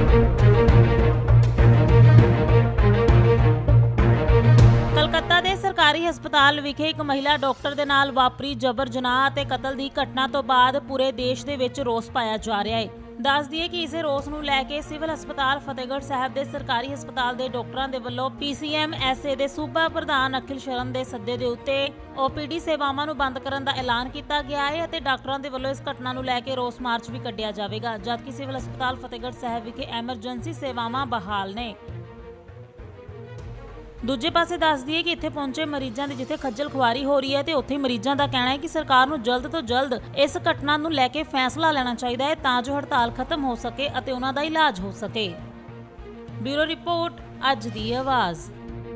कलकत्ता ਦੇ ਸਰਕਾਰੀ ਹਸਪਤਾਲ ਵਿਖੇ ਇੱਕ ਮਹਿਲਾ ਡਾਕਟਰ ਦੇ ਨਾਲ ਵਾਪਰੀ ਜਬਰ ਜਨਾਹ ਅਤੇ ਕਤਲ ਦੀ ਘਟਨਾ ਤੋਂ ਬਾਅਦ ਪੂਰੇ ਦੇਸ਼ ਦੇ ਵਿੱਚ ਰੋਸ ਪਾਇਆ ਜਾ ਰਿਹਾ ਹੈ। ਦੱਸ ਦਈਏ ਕਿ ਇਸੇ ਰੋਸ ਨੂੰ ਲੈ ਕੇ ਸਿਵਲ ਹਸਪਤਾਲ ਫਤਿਹਗੜ੍ਹ ਸਾਹਿਬ ਦੇ ਸਰਕਾਰੀ ਹਸਪਤਾਲ ਦੇ ਡਾਕਟਰਾਂ ਦੇ ਵੱਲੋਂ PCMSA ਦੇ ਸੂਬਾ ਪ੍ਰਧਾਨ ਅਖਿਲ ਸ਼ਰਨ ਦੇ ਸੱਦੇ ਦੇ ਉੱਤੇ OPD ਸੇਵਾਵਾਂ ਨੂੰ ਬੰਦ ਕਰਨ ਦਾ ਐਲਾਨ ਕੀਤਾ ਗਿਆ ਹੈ ਅਤੇ ਡਾਕਟਰਾਂ ਦੇ ਵੱਲੋਂ ਇਸ ਘਟਨਾ ਨੂੰ ਲੈ ਕੇ ਰੋਸ ਮਾਰਚ ਵੀ ਕੱਢਿਆ ਜਾਵੇਗਾ, ਜਦਕਿ ਸਿਵਲ ਹਸਪਤਾਲ ਫਤਿਹਗੜ੍ਹ ਸਾਹਿਬ ਵਿਖੇ ਐਮਰਜੈਂਸੀ ਸੇਵਾਵਾਂ ਬਹਾਲ ਨੇ। ਦੂਜੇ ਪਾਸੇ ਦੱਸ ਦਈਏ ਕਿ ਇੱਥੇ ਪਹੁੰਚੇ ਮਰੀਜ਼ਾਂ ਦੀ ਜਿੱਥੇ ਖੱਜਲ ਖੁਆਰੀ ਹੋ ਰਹੀ ਹੈ ਤੇ ਉੱਥੇ ਮਰੀਜ਼ਾਂ ਦਾ ਕਹਿਣਾ ਹੈ ਕਿ ਸਰਕਾਰ ਨੂੰ ਜਲਦ ਤੋਂ ਜਲਦ ਇਸ ਘਟਨਾ ਨੂੰ ਲੈ ਕੇ ਫੈਸਲਾ ਲੈਣਾ ਚਾਹੀਦਾ ਹੈ ਤਾਂ ਜੋ ਹੜਤਾਲ ਖਤਮ ਹੋ ਸਕੇ ਅਤੇ ਉਹਨਾਂ ਦਾ ਇਲਾਜ ਹੋ ਸਕੇ। ਬਿਊਰੋ ਰਿਪੋਰਟ, ਅੱਜ ਦੀ ਆਵਾਜ਼।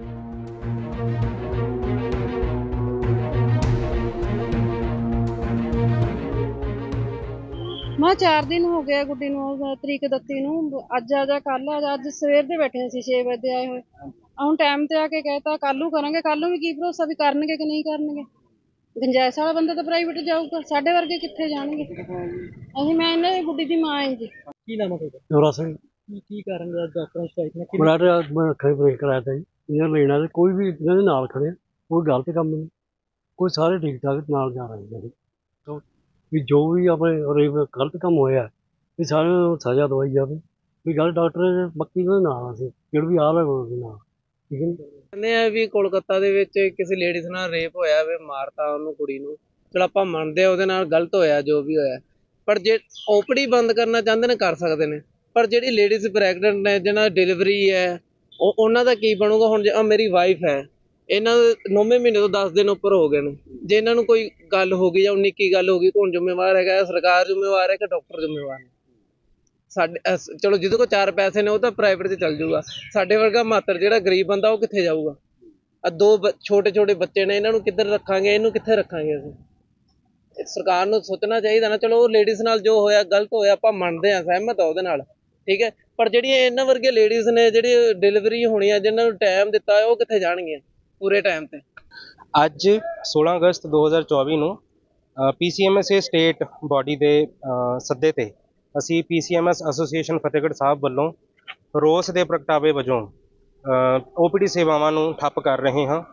मैं 4 दिन हो गए गुड्डी तरीक दत्ती अज आ जा कल आ जा। अज सवेर दे बैठे 6 बजे आए हुए, हम टाइम ते आके कहता कल करांगे, कल भी की भरोसा भी करनगे कि नहीं करनगे। गंजाइश वाला बंदा तो प्राइवेट जाऊगा, साडे वर्गे कित्थे जाणगे। असीं मैं इन्हां दी गुड्डी दी मां हां जी। की नाम है तुहाडा? जोरा सिंह। की कारण डॉक्टर स्ट्राइक ने बड़ा मैं अखा ब्रेक कराया था जी। इन्हें लेना ते कोई भी इन्हां दे नाल खड़े, कोई गलत काम नहीं, कोई सारे ठीक ठाक नाल जा रहे हैं। तो भी जो भी अपने गलत काम होया भी सारे सज़ा दवाई जाए भी गल डॉक्टर बाकी ना असीं जेह्ड़ा भी हाल है ना ठीक है। ਕਹਿੰਦੇ ਆ ਵੀ ਕੋਲਕਾਤਾ ਦੇ ਵਿੱਚ ਕਿਸੇ ਲੇਡੀਜ਼ ਨਾਲ ਰੇਪ ਹੋਇਆ ਵੇ, ਮਾਰਤਾ ਉਹਨੂੰ ਕੁੜੀ ਨੂੰ, ਚਲ ਆਪਾਂ ਮੰਨਦੇ ਆ ਉਹਦੇ ਨਾਲ ਗਲਤ ਹੋਇਆ ਜੋ ਵੀ ਹੋਇਆ, ਪਰ ਜੇ OPD ਬੰਦ ਕਰਨਾ ਚਾਹੁੰਦੇ ਨੇ ਕਰ ਸਕਦੇ ਨੇ, ਪਰ ਜਿਹੜੀ ਲੇਡੀਜ਼ ਪ੍ਰੈਗਨੈਂਟ ਨੇ ਜਿਹਨਾਂ ਦੀ ਡਿਲੀਵਰੀ ਹੈ ਉਹਨਾਂ ਦਾ ਕੀ ਬਣੂਗਾ। ਹੁਣ ਜੇ ਮੇਰੀ ਵਾਈਫ ਹੈ, ਇਹਨਾਂ ਦੇ 9ਵੇਂ ਮਹੀਨੇ ਤੋਂ 10 ਦਿਨ ਉੱਪਰ ਹੋ ਗਏ ਨੇ, ਜੇ ਇਹਨਾਂ ਨੂੰ ਕੋਈ ਗੱਲ ਹੋ ਗਈ ਜਾਂ 19 ਗੱਲ ਹੋ ਗਈ ਕੌਣ ਜ਼ਿੰਮੇਵਾਰ ਹੈਗਾ? ਸਰਕਾਰ ਜ਼ਿੰਮੇਵਾਰ ਹੈ ਕਿ ਡਾਕਟਰ ਜ਼ਿੰਮੇਵਾਰ ਨੇ? ਸਾਡੇ ਚਲੋ ਜਿਹਦੇ ਕੋਲ 4 ਪੈਸੇ ਨੇ ਉਹ ਤਾਂ ਪ੍ਰਾਈਵੇਟ 'ਚ ਚੱਲ ਜਾਊਗਾ, ਸਾਡੇ ਵਰਗਾ ਮਾਤਰ ਜਿਹੜਾ ਗਰੀਬ ਬੰਦਾ ਉਹ ਕਿੱਥੇ ਜਾਊਗਾ? ਆ 2 ਛੋਟੇ ਬੱਚੇ ਨੇ, ਇਹਨਾਂ ਨੂੰ ਕਿੱਧਰ ਰੱਖਾਂਗੇ, ਇਹਨੂੰ ਕਿੱਥੇ ਰੱਖਾਂਗੇ ਅਸੀਂ? ਸਰਕਾਰ ਨੂੰ ਸੋਚਣਾ ਚਾਹੀਦਾ ਨਾ। ਚਲੋ ਉਹ ਲੇਡੀਜ਼ ਨਾਲ ਜੋ ਹੋਇਆ ਗਲਤ ਹੋਇਆ, ਆਪਾਂ ਮੰਨਦੇ ਹਾਂ, ਸਹਿਮਤ ਆ ਉਹਦੇ ਨਾਲ, ਠੀਕ ਹੈ, ਪਰ ਜਿਹੜੀਆਂ ਇਹਨਾਂ ਵਰਗੇ ਲੇਡੀਜ਼ ਨੇ ਜਿਹੜੀ ਡਿਲੀਵਰੀ ਹੋਣੀ ਆ, ਜਿਹਨਾਂ ਨੂੰ ਟਾਈਮ ਦਿੱਤਾ ਉਹ ਕਿੱਥੇ ਜਾਣਗੀਆਂ ਪੂਰੇ ਟਾਈਮ ਤੇ? ਅੱਜ 16 ਅਗਸਤ 2024 ਨੂੰ PCMSA ਸਟੇਟ ਬੋਡੀ ਦੇ ਸੱਦੇ ਤੇ ਅਸੀਂ PCMS ਐਸੋਸੀਏਸ਼ਨ ਫਤਿਹਗੜ੍ਹ ਸਾਹਿਬ ਵੱਲੋਂ ਰੋਸ ਦੇ ਪ੍ਰਗਟਾਵੇ ਵਜੋਂ OPD ਸੇਵਾਵਾਂ ਨੂੰ ਠੱਪ ਕਰ ਰਹੇ ਹਾਂ।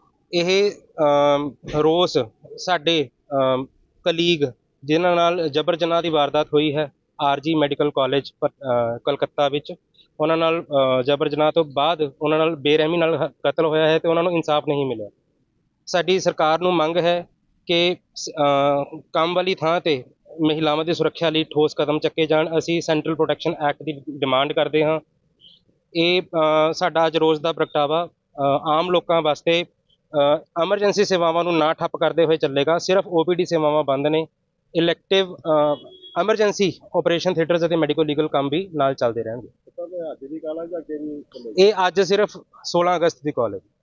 ਇਹ ਰੋਸ ਸਾਡੇ ਕਲੀਗ ਜਿਨ੍ਹਾਂ ਨਾਲ ਜਬਰ ਜਨਾਹ ਦੀ ਵਾਰਦਾਤ ਹੋਈ ਹੈ RG ਮੈਡੀਕਲ ਕਾਲਜ ਕਲਕੱਤਾ ਵਿੱਚ, ਉਹਨਾਂ ਨਾਲ ਜਬਰ ਜਨਾਹ ਤੋਂ ਬਾਅਦ ਉਹਨਾਂ ਨਾਲ ਬੇਰਹਿਮੀ ਨਾਲ ਕਤਲ ਹੋਇਆ ਹੈ ਤੇ ਉਹਨਾਂ ਨੂੰ ਇਨਸਾਫ ਨਹੀਂ ਮਿਲਿਆ। ਸਾਡੀ ਸਰਕਾਰ ਨੂੰ ਮੰਗ ਹੈ ਕਿ ਕੰਮ ਵਾਲੀ ਥਾਂ ਤੇ ਮਹਿਲਾਵਾਂ ਦੀ ਸੁਰੱਖਿਆ ਲਈ ਠੋਸ ਕਦਮ ਚੱਕੇ ਜਾਣ। ਅਸੀਂ ਸੈਂਟਰਲ ਪ੍ਰੋਟੈਕਸ਼ਨ ਐਕਟ ਦੀ ਡਿਮਾਂਡ ਕਰਦੇ ਹਾਂ। ਇਹ ਸਾਡਾ ਅੱਜ ਰੋਜ਼ ਦਾ ਪ੍ਰਗਟਾਵਾ ਆਮ ਲੋਕਾਂ ਵਾਸਤੇ ਐਮਰਜੈਂਸੀ ਸੇਵਾਵਾਂ ਨੂੰ ਨਾ ਠੱਪ ਕਰਦੇ ਹੋਏ ਚੱਲੇਗਾ। ਸਿਰਫ OPD ਸੇਵਾਵਾਂ ਬੰਦ ਨੇ, ਇਲੈਕਟਿਵ ਐਮਰਜੈਂਸੀ ਆਪਰੇਸ਼ਨ ਥੀਏਟਰਸ ਅਤੇ ਮੈਡੀਕਲ ਲੀਗਲ ਕੰਮ ਵੀ ਨਾਲ ਚੱਲਦੇ ਰਹਿਣਗੇ। ਇਹ ਅੱਜ ਸਿਰਫ 16 ਅਗਸਤ ਦੀ ਕਾਲ ਹੈ।